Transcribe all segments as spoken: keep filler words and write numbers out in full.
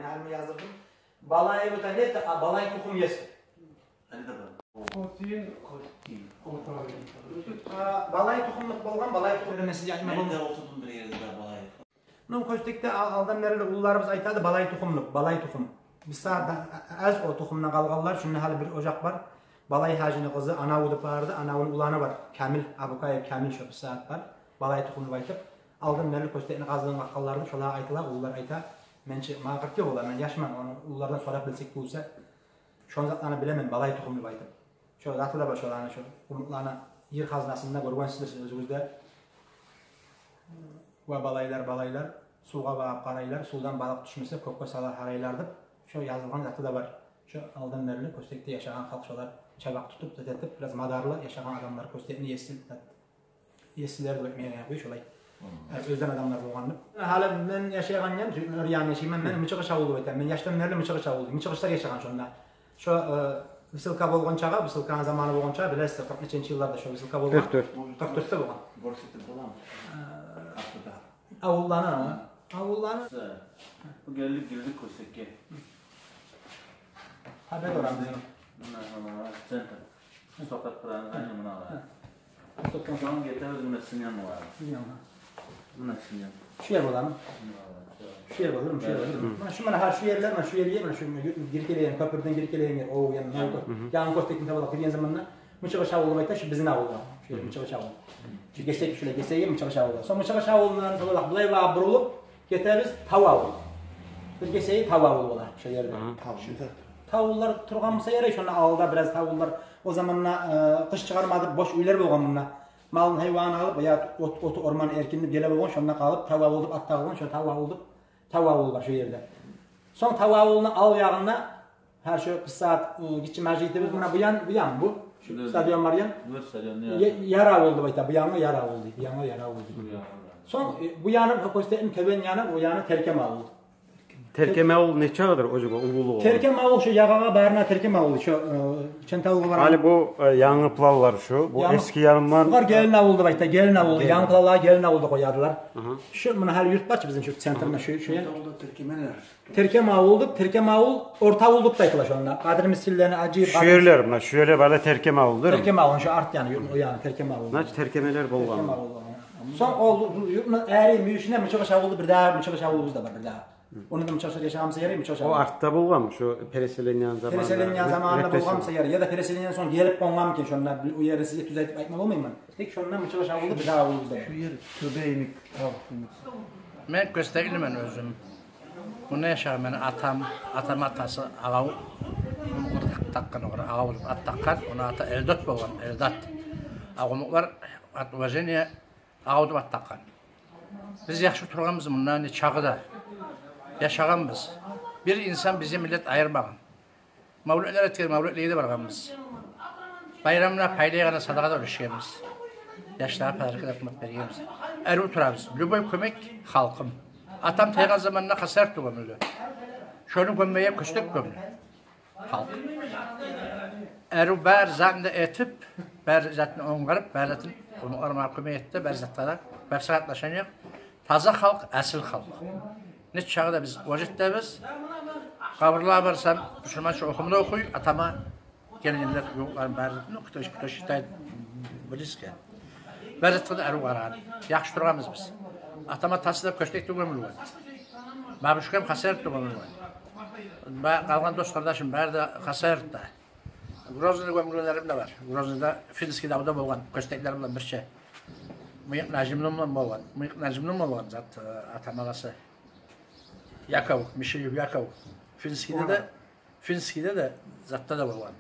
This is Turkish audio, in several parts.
her mi yazdım? Balay bu tane de balay tohum yes. Hadi de bu. Kotin, kotin. Balay tohumluk bolgan balay tohum mesaj aytma Ben de bolgan. oturdum bir yerde de balay. No köstekte aldan beri ullarыбыз aytады balay tohumluk, balay tohum. Biz saat az o tohumdan qalğanlar, şunda hali bir ocaq var. Balay hacının qızı ana udub vardı, anavın ulanı var. Kamil Abukayev Kamil şu bir saat var. Balay tohumunu aytıp aldan beri köstekni qazdığın qaqqallardı, şolar aytılar, ullar ayta. Mençe mağırtı olar, men yaşman onu ullardan sorap bilsek bolsa. Şon zatlarını bilemen balay tohumunu aytıp. Şu zatı da başolarını şu umutlarını yer xaznasında görgensizdir özünüzde. Va balaylar balaylar suğa bağıp qaraylar, sudan balık düşmese kökke salar haraylardı. Şu yazılgan zatı da var. Şu aldan beri köstekte yaşayan halkçalar çabak tutup tetip biraz madarlı yaşayan adamlar köstekni yesil yesiler dökmeye yapıyor şolay. Özden adamlar bolgandı. Hala men yaşayan yer, Nuriyan yaşayman, men Mıçığı Şavulu aytam. Men yaştan beri Mıçığı Şavulu. Mıçığı yaşayan şonda. Şu Vısılka bolgan çağa, Vısılkanın zamanı bolgan çağa, bilesiz kırk neçinci yıllarda şu Vısılka bolgan. kırk dört. kırk dörtte bolgan. Borçlukta bulam. Aklıda. Avullana, avullana. Bu geldik girdik köstekke. Haber oran bizim. Bunlar center. Sokak kuran aynı buna var. Sokak Tamam getiririz buna sinyan var. Sinyan. Buna sinyan. Şu yer bolan. Şu yer bolan, şu yer bolan. Mana şu mana her şu yerler, mana şu yer yer, mana şu girkeleyen, köprüden girkeleyen yer. O yan yan. Yan köstekni tabala kirgen zamanna Mıçığı Şavulu ayta şu bizin avulda. Şu yer Mıçığı Şavulu. Şu geçsek şöyle geçsek Mıçığı Şavulu. Son Mıçığı Şavulu'ndan tabala bulay va burulup getiririz Tavavul. Bir geçsek Tavavul bolar şu yerde. Tavşında. Tavullar turganmasa yere şonu alda biraz tavullar o zamanla kış çıkarmadı boş uylar bolgan bunda. Malın hayvanı alıp ya ot otu orman erkinli gele bolgan şonda kalıp tava olup at tağılgan şu tava olup tava ol var şu yerde. Son tava olunu al yağında her şey bir saat gitçi meclitimiz buna bu yan bu yan bu. Şu stadyon var yan. Bu stadyon ne? Yara oldu bayta bu yana yara oldu. Bu yana yara oldu. Son bu yanı kostenin köben yanı o yanı terkem oldu. Terkeme ol ne çağıdır acaba ululuğu? Terkem ol şu yağağa barına terkem ol şu çentalı var. Hani bu yanı plavlar şu. Bu Yanı, eski yanımdan. Bunlar gelin avuldu bayta gelin avuldu. Yanı plavlar gelin avuldu koyardılar. Şu bunu her yurt baş bizim şu sentrinde şu şu yer. Terkem avuldu. Terkem avul orta avulduk da yıkılaş onunla. Kadir misillerini acıyıp. Şu yerler bunlar. Şu yerler böyle terkeme avuldur. Terkem avul şu art yani o yani terkem avul. Naç terkemeler bolgan. Son oldu yurtun eğri müyüşüne Mıçığı Şavulu bir daha Mıçığı Şavulumuz da var bir daha. Onu da Mıçığı yaşamamsa yeri Mıçığı Şavulu. O artta bolgan şu Pereselenyan zamanında. Pereselenyan zamanında bolganmsa yeri ya da Pereselenyan son gelip bolgan ki şonda o yeri size düzeltip aytmak olmayayım ben. Tek şondan Mıçığı Şavulu bir daha oldu da. Şu yer köbeynik. Men göstergili men özüm. Bunu yaşar men atam, atam atası ağav. Onu takkan oğra, ağav at takkan, onu ata eldat bolgan, eldat. Ağamuklar at vajeniye ağav at takkan. Biz yaxşı turganmız bundan çağıda. Yaşaganmız. Bir insan bizi millet ayırmagan. Mavlutlar etken mavlutleydi barganmız. Bayramlar paylayagana sadaqada ölüşgenmiz. Yaşlara padarkı yapmak bergenmiz. Eru turabız. Lüboy kömek halkım. Atam taygan zamanına kasar tuğumlu. Şonu gömmeye köstek gömlü. Halk. Eru ber zatında etip, ber zatını ongarıp, ber zatını onu armağan kömeye etti, ber zatlara, ber saatlaşan yok. Taza halk, asil halk. Ne çağda biz vacitde biz, kabırlığa varsam, Müslümanca okumunu okuy, atama gelinler yokların berzatını okutuş, okutuş, okutuş, bilizke. Berzatını eru var. Yaxşı durgamız biz. Atama tasıda köştek gömülü var. Babuşkem kasayırtı gömülü var. Kalgan dost kardeşim, beri de kasayırtı. Grozny'de gömülülerim de var. Grozny'de Finski'de avda bolgan, köşteklerimle bir şey. Mıyık Najimli'mle bolgan, Mıyık Najimli'mle bolgan zat atamagası. Yakov, Mişeyev Yakov. Finski'de de, Finski'de de zatta da bolgan.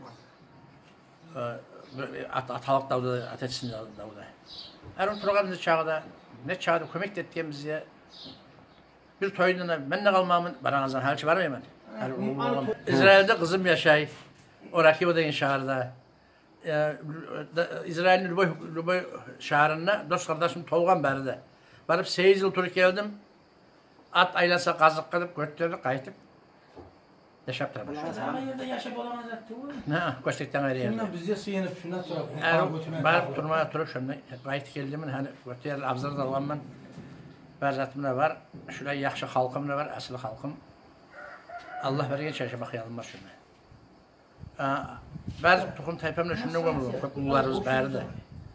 At, atalık davda, atetsin davda. Erun turgamızı çağda, ne çağda kömek ettiğimizde bir toyunda ben de kalmamın, bana azan halçı var mı hemen? İsrail'de kızım yaşay, o Rakibo'da şehirde. İsrail'in Lüboy, Lüboy şehrinde dost kardeşim Tolgan berdi. Barıp sekiz yıl Türk geldim. At aylasa kazık kılıp götürdü, kayıtıp yaşap tabi. Ama yerde yaşap olamaz attı bu. Ne? Köştekten ayrı yerde. Şuna bizce sıyınıp şuna turap. Barıp durmaya turup şunda kayıt geldimin hani götür abzarı da alanman. Berzatım da var. Şurada yaxşı halkım da var, asıl halkım. Allah vergen çarşı bakıyalım var şuna. Bazı tohum tayfamla şunu gömülür. Kokullarımız bərdi.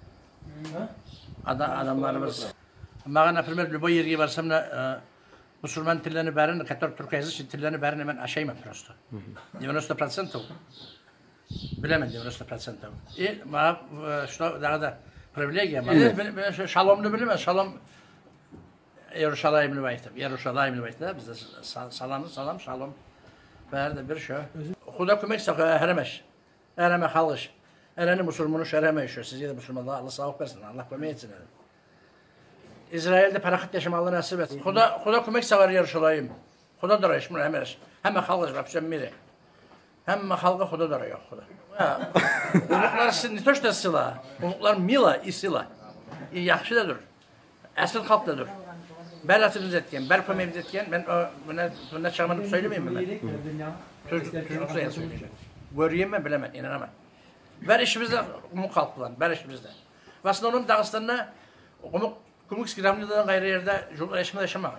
Adamlarımız. Bana например, любой yerге barsam da Müslüman tillerini bərini, который Türkiye'si için tillerini bərini hemen aşayım просто. девяносто процентов. Bilemem девяносто процентов. И bana şu daha da привилегия. Ben şalomlu bilemem. Şalom Yeruşalayimli baytım. Yeruşalayimli baytım. Bizde salam, salam, şalom. Bərdə bir şey. Xuda kömək sağ hərəməş. Hərəmə xalış. Hərəni Müslümanı şərəmə işiyor. Sizce de Müslümanlar Allah sağlık versin. Allah kömək etsin. İsrail'de paraxat yaşamalı nasip etsin. Xuda Xuda kömək sağar Yeruşalayim. Xuda darayış bunu həmər. Həmə xalış rapsəm miri. Həmə xalqa Xuda darayıq Xuda. Umuklar ne to что sila. Umuklar mila isila. Yaxşı da dur. Əsl xalq da dur. Bər atınız etken, bər köməyimiz etken, ben buna buna çağmanıp söylemeyeyim mi ben? Çocuk, çocuk sayın söyleyeceğim. Göreyim mi bilemem, inanamam. Bər işimizde umuk halkılan, bər işimizde. Ve aslında onun Dağıstan'da umuk, kumuk skidamlıdan gayrı yerde jurlar yaşamada yaşamak.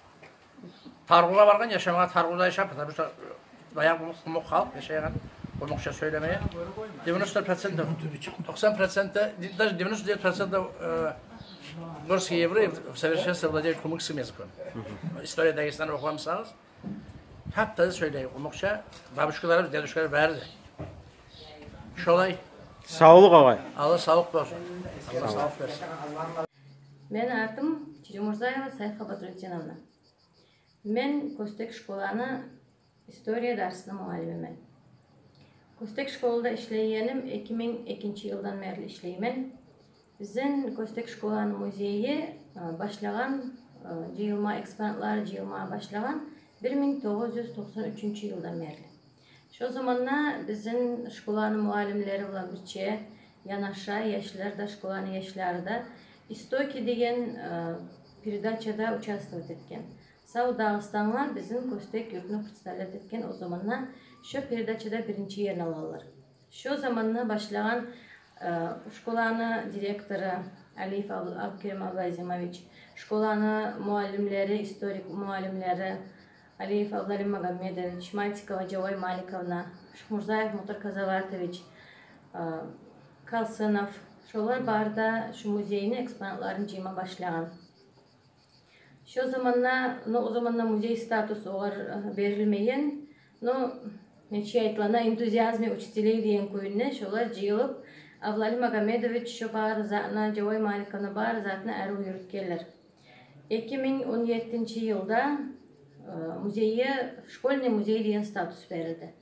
Targula varken yaşamaya, Targula'da yaşamak. Tabii işte bayağı umuk halk yaşayan, umukça söylemeye. девяносто процентов, doksan процентов, даже девяносто девять процентов горские евреи в совершенстве владеют кумыкским языком. История Дагестана okumamışsınız. Hatta söyleyeyim, umukça babuşkalarımız, deduşkalar verdi. Şolay. Sağlık ağay. Allah sağlık olsun. Allah sağlık versin. Benim adım Çirimurzaeva Sayfa Batrutinovna. Ben Kostek şkolаны история dersinin muallimimen. Kostek şkolada işleyenim iki bin ikinci yıldan beri işleymen. Bizden Kostek şkolаны muzeyi başlayan, jıyılma eksponatlar jıyılmaya başlayan bir bin dokuz yüz doksan üçüncü yıldan beri. Şu zamanla bizim şkolаны muallimleri olan birçe yanaşa yaşlar da şkolаны yaşları da İstoki degen передачада участвовать etken. Sağ Dağıstanlar bizim Kostek yurtunu представлять etken o zamanla şu передачада birinci yerini alırlar. Şu zamanla başlayan şkolаны direktörü Aliyev Abkerim Ablazimovich, şkolаны muallimleri, historik muallimleri Aliyev Ablalim Magomedovich, Matikova Javay Malikovna, Murzayev Mutar Kazavatovich, Kalsınov, şolar barda şu muzeyini eksponatlarını cima başlayan. Şu zamanla, no o zamanla muzey statusu olar verilmeyen, no neçe aytlana entuziyazmi учителей diyen köyüne şolar cıyılıp Ablalim Magomedovich şu bar zatına Javay Malikovna bar zatına erü yürütkeler. iki bin on yedinci yılda muzeye, şkolny muzey diyen status verildi.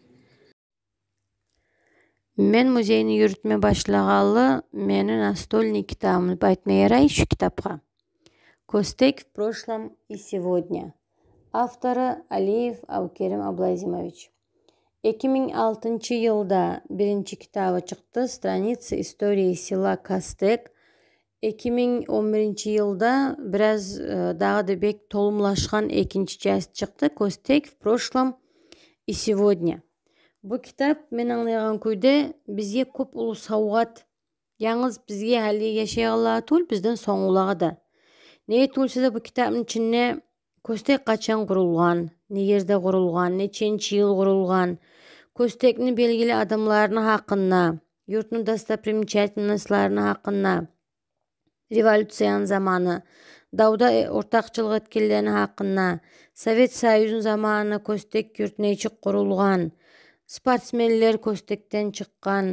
Men muzeyni yürütme başlagalı meni настольный kitabımı baytmaya yaray şu kitapga. Kostek в прошлом и сегодня. Авторы Aliyev Abkerim Ablazimovic. iki bin altıncı yılda birinci kitabı çıktı. Страницы истории села Kostek. iki bin on birinci yılda biraz daha da bek tolumlaşkan ikinci часть çıktı. Kostek в прошлом и сегодня. Bu kitap men anlayan köyde bizge köp ulu savgat. Yalnız bizge hali yaşayanlar tul bizden soňulagy da. Ne tulsa bu kitapın içinde Kostek kaçan kurulgan, ne yerde kurulgan, neçençi yıl kurulgan, Kostek'nin belgili adamlarına hakkında, yurtun dostopримечательностьларына hakkında, revolüsiyan zamanı, Dağda ortakçılık etkilerine hakkında, Sovet Soyuzun zamanı Kostek yurtuna içik kurulgan, sportsmenler Kostek'ten çıkkan,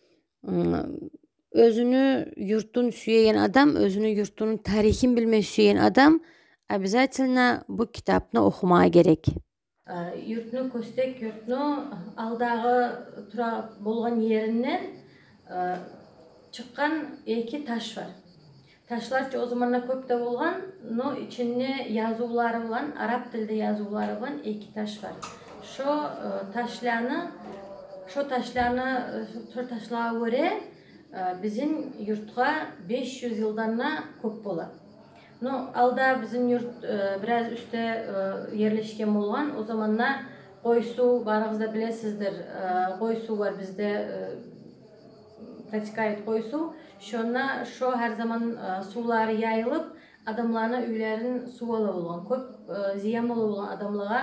özünü yurtun süyeyen adam, özünü yurtunun tarihin bilme süyeyen adam, обязательно bu kitapını okumaya gerek. Yurtunu Kostek yurtunu aldağı tura bolgan yerinden çıkkan iki taş var. Taşlar o zamanlar köpte bolgan, no içinde yazıları olan, Arap dilde yazıları olan iki taş var. Şu taşlarını, şu taşlarını, şu taşlara göre bizim yurtga beş yüz yıldan köp bolar. No, alda bizim yurt biraz üstte yerleşken bolgan, o zamanlar Koysu barıgızda bilesizdir. Koysu var bizde, pratikayet koysu. Şuna şu her zaman suları yayılıp adamlarına üylerin su alı bolgan. Köp ziyan bolgan adamlara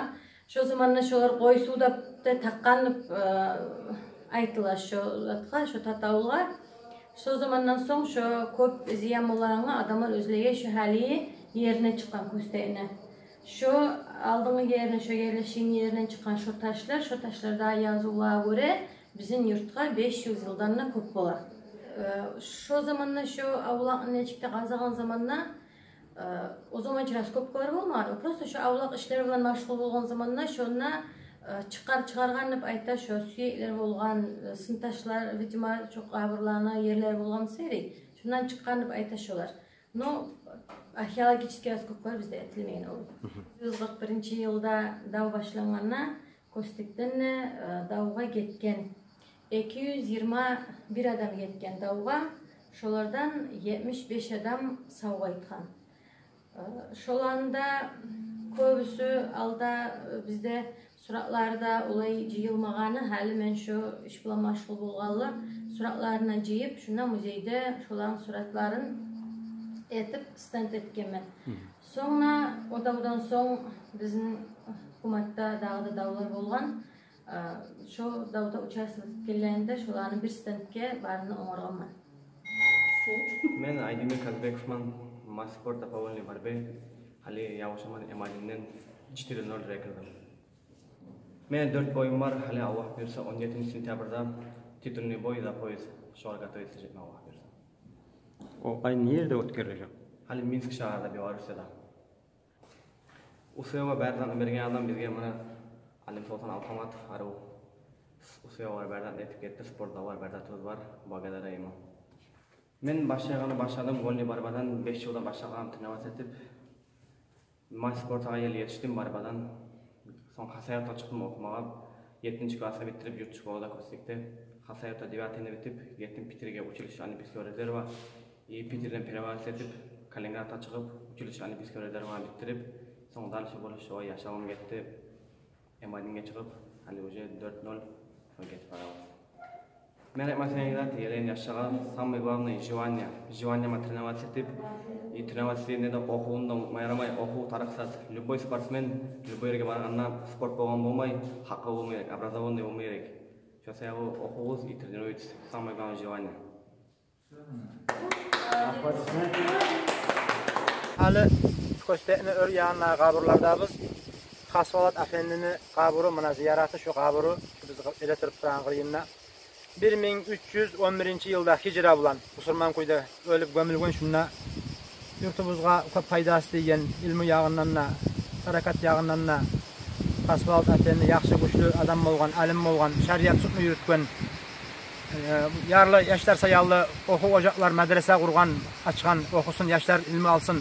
Şu zamanla şolar koy suda da takkanıp aytılar şu atqa, şu tatavulga. Şu zamandan soň şu köp ziyan bolanga adamlar özlege şu hali yerine çıkan kösteğine. Şu aldığın yerine şu yerleşiğin yerine çıkan şu taşlar, şu taşlarda yazılığa göre bizim yurtqa beş yüz yıldan köp bolar. Şu zamanla şu avlaq neçikte qazagan zamanla o zaman jiroskoplar bolmadı. Просто şu avlaq işleri bilen maşgul bolgan zamanla şonna çıkar çıkarganıp ayta şu süyekler bolgan sıntaşlar, vidima çok qabırlarına yerler bolgan seri. Şundan çıkanıp ayta şolar. No arxeologik jiroskoplar bizde etilmeyen oldu. yüz qirq birinchi yılda dav başlanganna Kostekden davga ketken iki yüz yirmi bir adam ketken davga. Şolardan yetmiş beş adam sağ aytkan. Şolanda köbüsü alda bizde suratlarda olay jıyılmagany, hali men şu iş bilen maşgul bolganly suratlarına jıyıp şuna muzeyde şolan suratların etip stand etkenmen. Sonra o davdan soň bizin hukumatda dağda davlar bolgan. Şu davda участвовать etkenlerinde şolarny bir standke barını oňarganman. Men Aydemir Kazbekovman Masport Apavolny barbe hali yavaşaman emalinden çiğ nol rekildim. Men dört boyum var, hali Allah buyursa on yedinci sentyabrda titulny boy da poyuz şolarga toýsajak Allah buyursa. O ay nerede ötkürülecek? Hali Minsk şaharda Belarus'ta. Usuyova berdan bergen adam bizge mana Alim Sultan Alhamatov arı Usuyova berdan etip ketdi, sportda var, berda tuz var, bagada rayma. Men başlaganı başladım, golni barbadan beş yılda başlagan trenirat etip May sportaga yel yetiştim barbadan. Son Hasayat'a çıktım okumaga. yettinchi klassa bitirip yurt şkolada Kostekde. Hasayat'a devatini bitip yettim Pitirge училище Олимпийского резерва. И Питерден перевалис etip Kaliningrada çıkıp училище Олимпийского резерва bitirip son dalşı boluş o yaşamam getdi. Emadinge çıkıp hali уже dört nol ketip barabız. Men aytmasaňyzlar telen yaşaga самое главное желание. Желание тренировать etip и тренировать da okuwundan mayramay okuw taraksat. Любой спортсмен любой yerge barganda sport bolgan bolmay, haqqı bolmay gerek, образованный bolmay gerek. Şo sebäbi okuwuz и тренируйтесь. Самое главное желание. Hali Kostekni ör ýanyna gaburlardabız. Haswalat Afendini gaburu mana ziyaraty şu gaburu biz ele turip turan gyryna. bir ming üç yüz on birinchi ýylda hijra bilen Musulman koýda ölüp gömülgen şunda ýurtubuzga köp paýdasy diýen ilmi ýagyndan, harakat ýagyndan Haswalat Afendi ýaxşy güçlü adam bolgan, alim bolgan, şeriat sütni ýürütgen ýarly ýaşlar saýally okuw ojaklar, medrese gurgan, açgan, okusun ýaşlar ilmi alsın.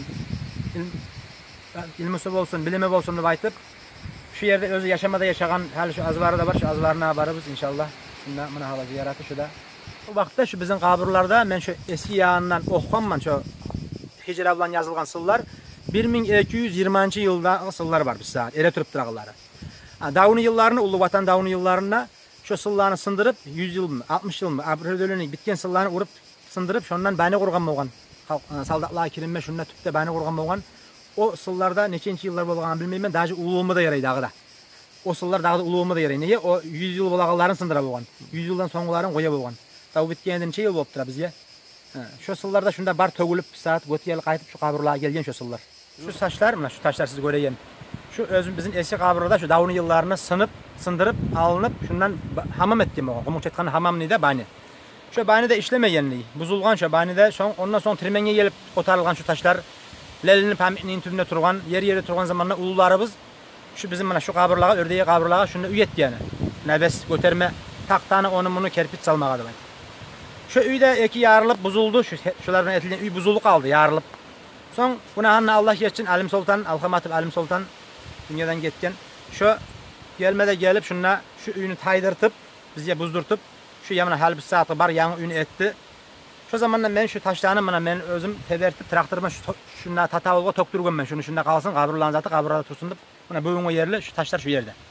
İlmisi bolsun, bilimi bolsun diýip aýtyp, şu ýerde özü ýaşamada ýaşagan hali şu azbary da bar, şu azbaryna barabız inşallah. Şunda mana hala ziyaraty şuda. O wagtda şu bizim gaburlarda men şu eski ýağından okuganman şu hijra bilen ýazylgan syllar bir ming iki yüz ýygrmançy ýylda syllar bar bizde. Ele turip duragylary. Dawny ýyllaryny, Ulu Watan dawny ýyllaryna şu syllarny syndyryp yüz ýyl, altmış ýyl aprelöni bitken syllarny urup syndyryp şondan bäne gurgan bolgan. Saldatlar kirinme şunda tüpde bäne gurgan bolgan. O sıllarda neçençi yıllar bolgan bilmeymen, dahi uluğumu da yaraydı dağda. O sıllar dağda uluğumu da yaraydı. Niye? O yüz yıl bolağaların sındıra bolgan. yüz yıldan soňguların goýa bolgan. Taw bitgenden neçe yıl bolupdyr bizge. Şu sıllarda şunda bar tөгülüp saat götýel gaýtyp şu gaburlaga gelgen şu sıllar. Şu saçlar mına şu taşlar siz göreýän. Şu özüm bizim eski gaburda şu dawny yıllaryny synıp, sındırıp, alınıp şundan hamam etdim o. Gumuk çetkan hamam nide bani. Şu bani de işlemeýänligi. Buzulgan şu bani de şoň ondan soň tirmenge gelip kotarylgan şu taşlar Lelini pamitinin türünde turgan, yer yeri turgan zamanla ulularыбыз şu bizim mana şu gaburlaga, ördeğe gaburlaga şunu üyet diýeni. Nebes göterme taktany onu bunu kerpiç salmaga diýen. Şu üýde eki ýarılıp buzuldu, şu şulardan etilgen üý buzulup kaldı, ýarılıp. Soň gunahanna Allah geçsin Alim Sultan, Alhamatov Alim Sultan dünýäden getken. Şu gelmede gelip şuna şu üýünü taýdyrtyp, bizge buzdurtup, şu ýamana hal bir saatly bar ýaňy üýünü etdi. Şu zamandan men şu taşlarını mana men özüm tebertip traktoruma şu şuna tatawulga tokturgan men şunu şunda kalsın gaburlaryň zaty gaburlarda tursun dip mana bugünkü yerli şu taşlar şu yerde.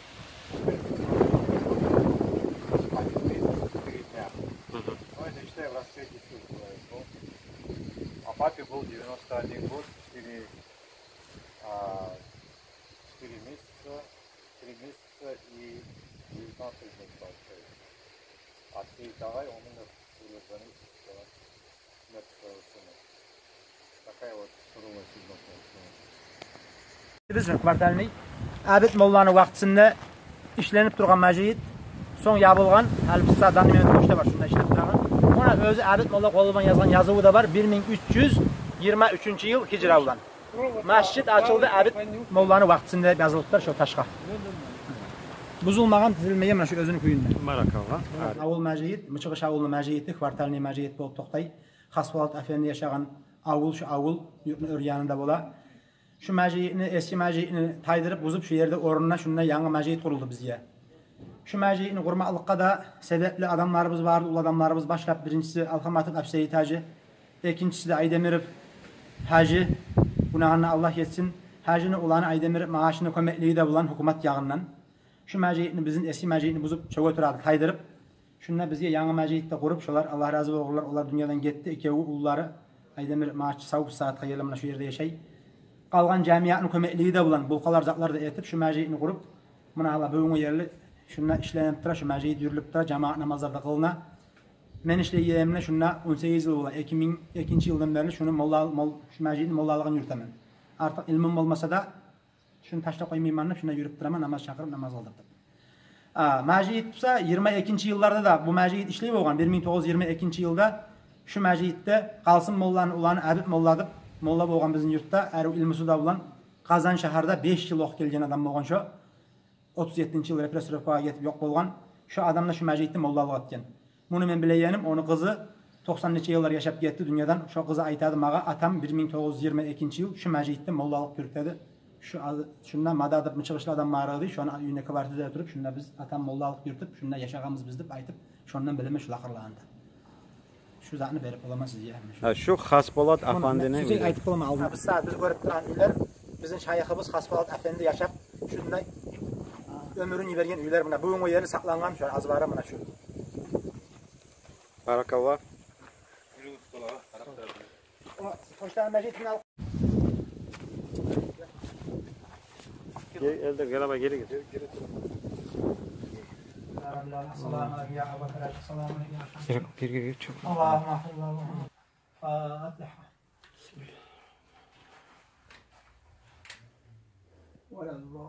А папе был девяносто один год, четыре месяца, Министр и девятнадцать большой. А все давай, он именно звонит, что нет своего сына. Такая вот суровая судьба получилась. Biz kvartalni Abid Mollani vaqtisida ishlanib turgan masjid so'ng yopilgan Alpisa Daniment pochta bor shunda ishlab turgan. Ona o'zi Abid Molla qo'ldan yozgan yozuvi da bor bir ming uch yuz yigirma uchinchi yil hijra bilan. Masjid ochildi Abid Mollani vaqtisida yozilibdir shu tashqa. Buzulmagan, tizilmagan mana shu o'zini kuyunda. Barakallah. Avul masjid, Michiqish avulning masjidi kvartalni masjid bo'lib to'xtay. Xasvolat afendi yashagan avul shu avul yurtning o'rganida bo'la. Şu masjidni eski masjidni taydırıp buzib shu yerda o'rnina shunday yangi masjid qurildi bizga. Shu masjidni qurmoqlikqa da sababli odamlarimiz bor, ul odamlarimiz boshlab birinchisi Alhamatov Absayit Haji, ikkinchisi de Aydemirov Haji, gunohini Alloh yetsin. Hajini ularni Aydemirov maoshini ko'makligida bilan hukumat yog'idan shu masjidni bizning eski masjidni buzib cho'ga turadi, taydırıp shunda bizga yangi masjidni qurib, shular Alloh rozi bo'lsinlar, ular dunyodan ketdi, ikkovi ullari Aydemirov maash savub saatga kelib mana shu yerda yashay. Qalğan cəmiyyətin köməkliyi bilan bulqalar zaqlar da etib şu məscidni qurub, buna hala bugungi yerli şunda işlənib tura, şu məscid yurilib tura, cəmaət namazlarda qılına. Men işləyəmlə şunda on sekiz yıl ola, iki min ikinci yıldan bəri şunu molla mol şu məscidin mollalığını yürütəmən. Artıq ilmim olmasa da şunu taşlab qoymaymanım, şunda yürüb turaman, namaz çaqırıb namaz qıldırdım. A, məscid tutsa yigirma ikinci yıllarda da bu məscid işləyib olğan bir min to'qqiz yuz yigirma ikinci yılda şu məsciddə Qalsın mollanın ulanı Abid molladıb Molla bo'lgan bizning yurtda Arif Ilmusuda bilan Qazan shaharda besh yil o'qib kelgan odam bo'lgan shu o'ttiz yettinchi yil repressiyaga ketib yo'q bo'lgan shu odamlar shu masjidni mollalik etgan. Buni men bilganim, onun qizi to'qsoninchi yillar yashab ketdi dunyodan. Shu qizi aytadi, "Maga atam bir ming to'qqiz yuz yigirma ikkinchi yil shu masjidni mollalik yuritadi." Shu shundan madad deb chiqishli odam ma'ridi, shuni uyida kvartirada turib, shunda biz atam mollalik yuritib, shunda yashaganmiz biz deb aytib, shundan bilimi shu laqirlandi. Şu zatni berib olaman sizga. Ha, shu Xaspolat afandini Siz aytib qolma aldım. Biz saat biz ko'rib turgan uylar bizning shayximiz Xaspolat afendi yashab shunday ömrünü bergan uylar mana bugungi yerda saqlangan shu azbara mana shu. Barakallah. Toshdan masjidni al. Gel elder galaba geri git. Assalamu alaykum ya Abu Bakr. Assalamu alaykum. Gir gir gir çok. Allahumma Allahumma. Fatiha. Bismillah. Ve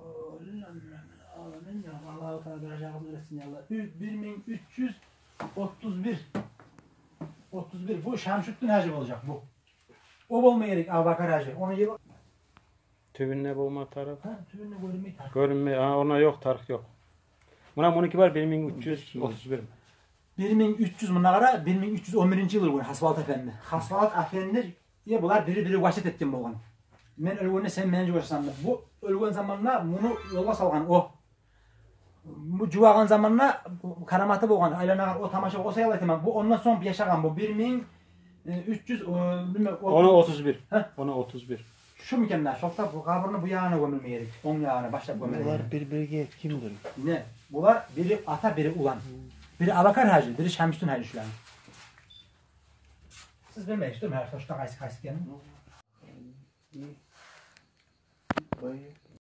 Amin ya Allah Teala dereceğimiz versin ya Allah. bir bin üç yüz otuz bir. otuz bir bu Şamşüddin Hacı olacak bu. O olmayacak Abu Bakr Hacı. Onu yıl Tübünne bulma taraf. ha tübünne görünmeyi tarif. Görünme. Ha, ona yok tarih yok. Buna bununki var bir bin üç yüz otuz bir. bir bin üç yüz buna qara bir bin üç yüz on birinci yıl bu Hasvalat Efendi. Hasvalat Efendi ya bular biri-biri vasit etgan bo'lgan. Men ölgönde sen meni görsən. Bu ölgön zamanla bunu yolga salgan o. Bu juvagan zamanla karamatı bo'lgan. Aylanagan o tamasha olsa aytaman. Bu ondan soň yaşagan bu bir bin üç yüz bilmem Ona otuz bir. Ona otuz bir. Şu mükemmel. Şokta bu kabrını bu yağına gömülmeyerek. On yağına başlap gömülmeyerek. Bunlar birbiriga kimdir? Ne? Bular biri ata biri ulan. Biri Abakar Hacı, biri Şamşüddin Hacı şuların. Siz bilmeyiz değil mi? Her sonuçta qaysi qaysi ekanini? Boyu